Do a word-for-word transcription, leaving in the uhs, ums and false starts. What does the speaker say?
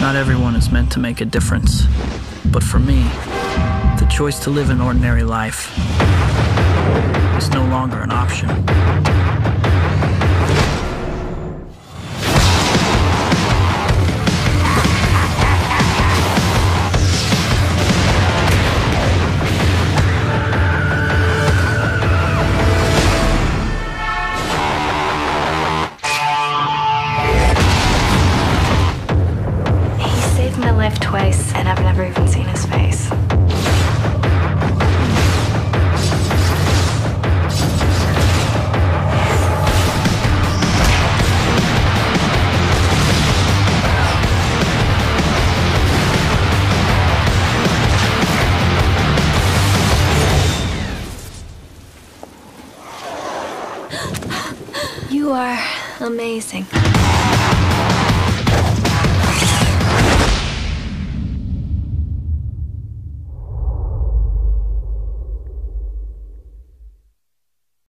Not everyone is meant to make a difference. But for me, the choice to live an ordinary life is no longer an option. Twice, and I've never even seen his face. You are amazing.